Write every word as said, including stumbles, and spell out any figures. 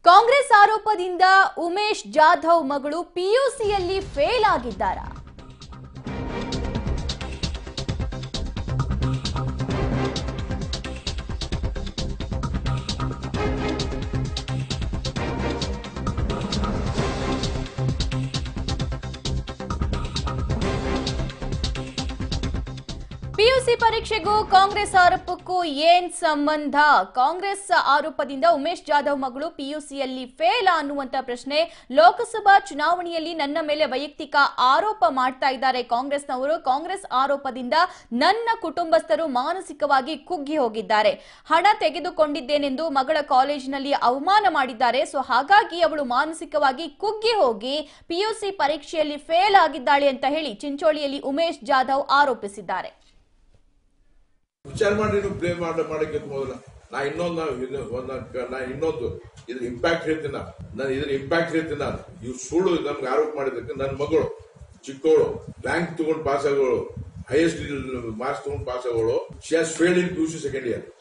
ಕಾಂಗ್ರೆಸ್ ಆರೋಪದಿಂದ ಉಮೇಶ್ ಜಾಧವ್ ಮಗಳು ಪಿಯುಸಿಯಲ್ಲಿ ಫೇಲ್ ಆಗಿದ್ದಾರಾ? ಪಿಯುಸಿ ಪರೀಕ್ಷೆಗೂ ಕಾಂಗ್ರೆಸ್ ಆರೋಪಕ್ಕೂ ಏನ್ ಸಂಬಂಧ? ಕಾಂಗ್ರೆಸ್ ಆರೋಪದಿಂದ ಉಮೇಶ್ ಜಾಧವ್ ಮಗಳು ಪಿಯುಸಿಯಲ್ಲಿ ಫೇಲ್ ಅನ್ನುವಂತ ಪ್ರಶ್ನೆ. ಲೋಕಸಭಾ ಚುನಾವಣೆಯಲ್ಲಿ ನನ್ನ ಮೇಲೆ ವೈಯಕ್ತಿಕ ಆರೋಪ ಮಾಡ್ತಾ ಇದ್ದಾರೆ ಕಾಂಗ್ರೆಸ್ನವರು. ಕಾಂಗ್ರೆಸ್ ಆರೋಪದಿಂದ ನನ್ನ ಕುಟುಂಬಸ್ಥರು ಮಾನಸಿಕವಾಗಿ ಕುಗ್ಗಿ ಹೋಗಿದ್ದಾರೆ. ಹಣ ತೆಗೆದುಕೊಂಡಿದ್ದೇನೆಂದು ಮಗಳ ಕಾಲೇಜಿನಲ್ಲಿ ಅವಮಾನ ಮಾಡಿದ್ದಾರೆ. ಸೊ ಹಾಗಾಗಿ ಅವಳು ಮಾನಸಿಕವಾಗಿ ಕುಗ್ಗಿ ಹೋಗಿ ಪಿಯುಸಿ ಪರೀಕ್ಷೆಯಲ್ಲಿ ಫೇಲ್ ಆಗಿದ್ದಾಳೆ ಅಂತ ಹೇಳಿ ಚಿಂಚೋಳಿಯಲ್ಲಿ ಉಮೇಶ್ ಜಾಧವ್ ಆರೋಪಿಸಿದ್ದಾರೆ. ವಿಚಾರ ಮಾಡಿ ಪ್ಲೇ ಮಾಡಕ್ಕೆ ಮೊದಲ ನಾ ಇನ್ನೊಂದು ನಾ ಇನ್ನೊಂದು ಇದ್ರ ಇಂಪ್ಯಾಕ್ಟ್ ಹೇಳ್ತೀನಿ. ನಾನು ಇದ್ರ ಇಂಪ್ಯಾಕ್ಟ್ ಹೇಳ್ತೀನಿ. ನಾನು ಇವ್ ಸುಳ್ಳು ನಮ್ಗೆ ಆರೋಪ ಮಾಡಿದಕ್ಕೆ ನನ್ನ ಮಗಳು ಚಿಕ್ಕವಳು ರ್ಯಾಂಕ್ ತಗೊಂಡು ಪಾಸ್ ಆಗೋಳು, ಹೈಯೆಸ್ಟ್ ಮಾರ್ಕ್ಸ್ ತಗೊಂಡು ಪಾಸ್ ಆಗೋಳು. She has failed in P U C second year.